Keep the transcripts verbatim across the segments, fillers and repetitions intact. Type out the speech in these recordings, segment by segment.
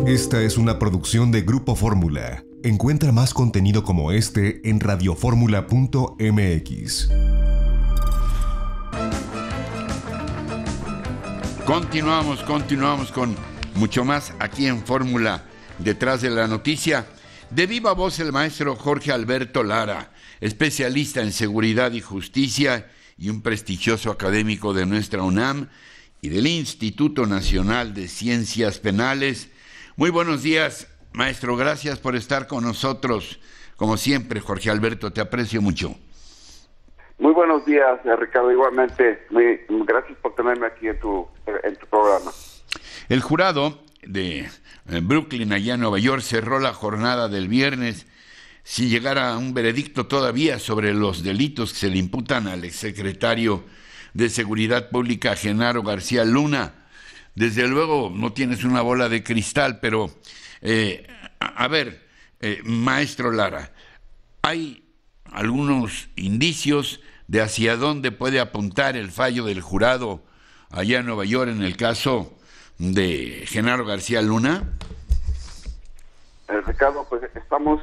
Esta es una producción de Grupo Fórmula. Encuentra más contenido como este en radioformula punto m x. Continuamos, continuamos con mucho más aquí en Fórmula, detrás de la noticia. De viva voz el maestro Jorge Alberto Lara, especialista en seguridad y justicia y un prestigioso académico de nuestra UNAM y del Instituto Nacional de Ciencias Penales. Muy buenos días, maestro, gracias por estar con nosotros. Como siempre, Jorge Alberto, te aprecio mucho. Muy buenos días, Ricardo, igualmente. Muy, gracias por tenerme aquí en tu, en tu programa. El jurado de Brooklyn, allá en Nueva York, cerró la jornada del viernes sin llegar a un veredicto todavía sobre los delitos que se le imputan al exsecretario de Seguridad Pública, Genaro García Luna. Desde luego no tienes una bola de cristal, pero eh, a, a ver, eh, maestro Lara, hay algunos indicios de hacia dónde puede apuntar el fallo del jurado allá en Nueva York en el caso de Genaro García Luna. Eh, Ricardo, pues estamos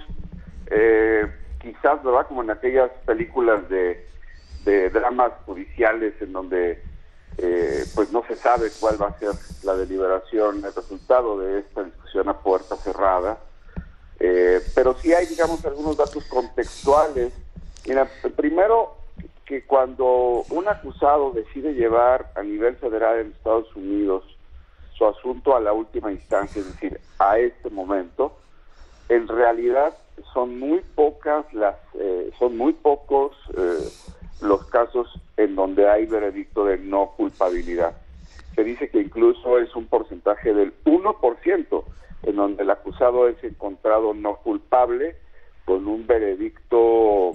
eh, quizás, ¿verdad?, como en aquellas películas de, de dramas judiciales en donde Eh, pues no se sabe cuál va a ser la deliberación, el resultado de esta discusión a puerta cerrada, eh, pero sí hay, digamos, algunos datos contextuales. Mira, primero, que cuando un acusado decide llevar a nivel federal en Estados Unidos su asunto a la última instancia, es decir, a este momento, en realidad son muy pocas las, eh, son muy pocos eh, los casos en donde hay veredicto de no culpabilidad. Se dice que incluso es un porcentaje del uno por ciento en donde el acusado es encontrado no culpable con un veredicto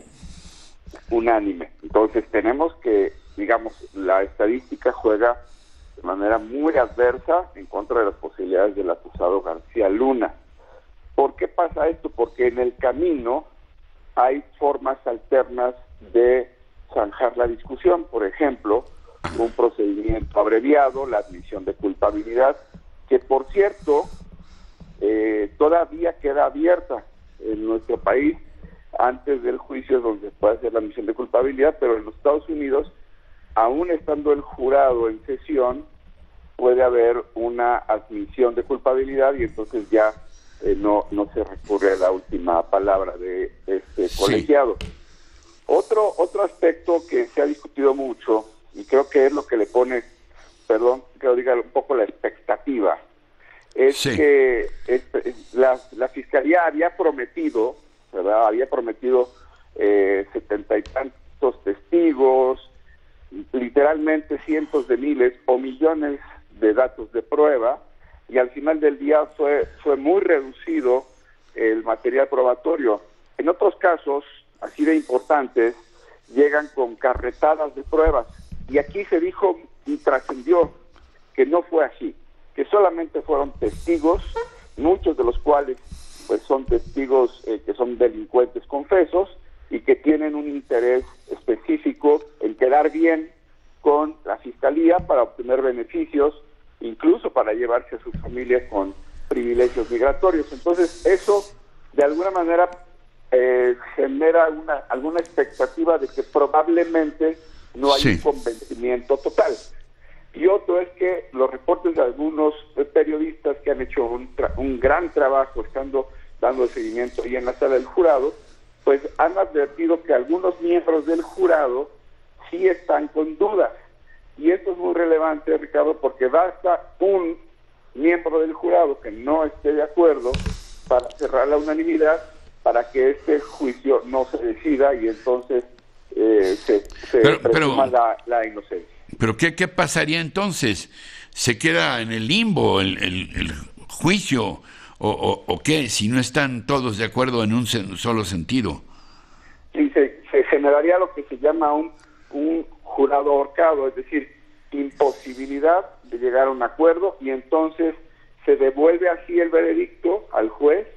unánime. Entonces tenemos que, digamos, la estadística juega de manera muy adversa en contra de las posibilidades del acusado García Luna. ¿Por qué pasa esto? Porque en el camino hay formas alternas de zanjar la discusión, por ejemplo, un procedimiento abreviado, la admisión de culpabilidad, que por cierto eh, todavía queda abierta en nuestro país antes del juicio donde puede hacer la admisión de culpabilidad, pero en los Estados Unidos, aún estando el jurado en sesión, puede haber una admisión de culpabilidad y entonces ya eh, no, no se recurre a la última palabra de este colegiado. Sí. Otro otro aspecto que se ha discutido mucho, y creo que es lo que le pone, perdón, que lo diga un poco la expectativa, es sí. que es, la, la Fiscalía había prometido, ¿verdad? Había prometido eh, setenta y tantos testigos, literalmente cientos de miles o millones de datos de prueba, y al final del día fue, fue muy reducido el material probatorio. En otros casos, así de importantes, llegan con carretadas de pruebas. Y aquí se dijo y trascendió que no fue así, que solamente fueron testigos, muchos de los cuales pues son testigos eh, que son delincuentes confesos y que tienen un interés específico en quedar bien con la Fiscalía para obtener beneficios, incluso para llevarse a sus familias con privilegios migratorios. Entonces eso, de alguna manera, Eh, genera una, alguna expectativa de que probablemente no hay sí. un convencimiento total. Y otro es que los reportes de algunos periodistas que han hecho un, tra- un gran trabajo estando dando seguimiento ahí en la sala del jurado, pues han advertido que algunos miembros del jurado sí están con dudas. Y esto es muy relevante, Ricardo, porque basta un miembro del jurado que no esté de acuerdo para cerrar la unanimidad, para que este juicio no se decida y entonces eh, se, se pero, presuma pero, la, la inocencia. ¿Pero qué, qué pasaría entonces? ¿Se queda en el limbo el, el, el juicio o, o, o qué? Si no están todos de acuerdo en un sen- solo sentido. Sí, se, se generaría lo que se llama un, un jurado ahorcado, es decir, imposibilidad de llegar a un acuerdo y entonces se devuelve así el veredicto al juez.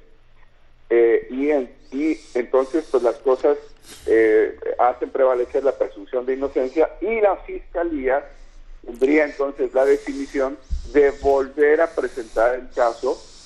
Eh, y, en, y entonces pues las cosas eh, hacen prevalecer la presunción de inocencia y la Fiscalía tendría entonces la definición de volver a presentar el caso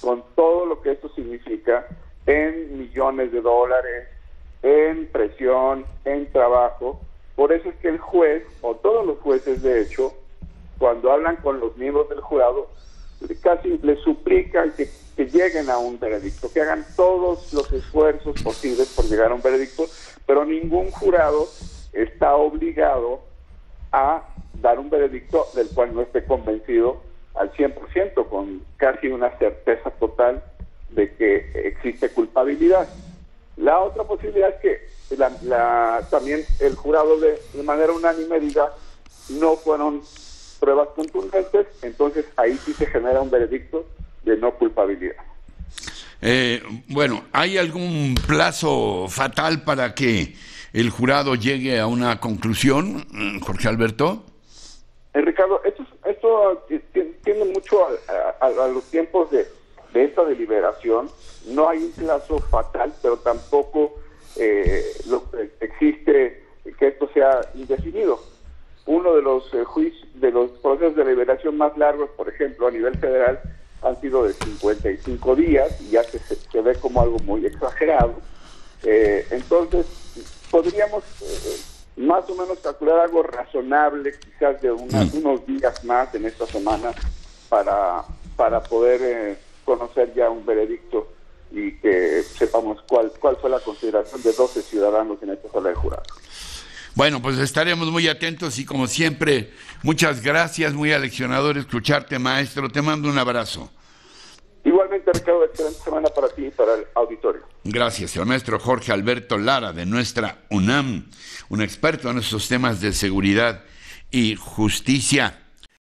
con todo lo que esto significa en millones de dólares, en presión, en trabajo. Por eso es que el juez, o todos los jueces de hecho, cuando hablan con los miembros del jurado, casi les suplican que, que lleguen a un veredicto, que hagan todos los esfuerzos posibles por llegar a un veredicto, pero ningún jurado está obligado a dar un veredicto del cual no esté convencido al cien por ciento, con casi una certeza total de que existe culpabilidad. La otra posibilidad es que la, la, también el jurado de, de manera unánime diga no fueron pruebas contundentes, entonces ahí sí se genera un veredicto de no culpabilidad. Eh, bueno, ¿hay algún plazo fatal para que el jurado llegue a una conclusión, Jorge Alberto? Eh, Ricardo, esto, esto tiende mucho a, a, a los tiempos de, de esta deliberación. No hay un plazo fatal, pero tampoco eh, lo, existe que esto sea indefinido. Uno de los eh, juicios, de los procesos de deliberación más largos, por ejemplo, a nivel federal, han sido de cincuenta y cinco días, y ya se, se ve como algo muy exagerado. Eh, entonces, podríamos eh, más o menos calcular algo razonable, quizás de una, mm. unos días más en esta semana, para, para poder eh, conocer ya un veredicto y que sepamos cuál, cuál fue la consideración de doce ciudadanos en esta sala de jurado. Bueno, pues estaremos muy atentos y como siempre, muchas gracias, muy aleccionador escucharte, maestro. Te mando un abrazo. Igualmente, Ricardo, excelente semana para ti y para el auditorio. Gracias, el maestro Jorge Alberto Lara de nuestra UNAM, un experto en estos temas de seguridad y justicia.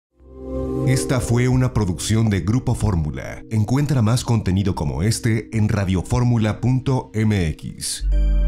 Esta fue una producción de Grupo Fórmula. Encuentra más contenido como este en radio fórmula punto m x.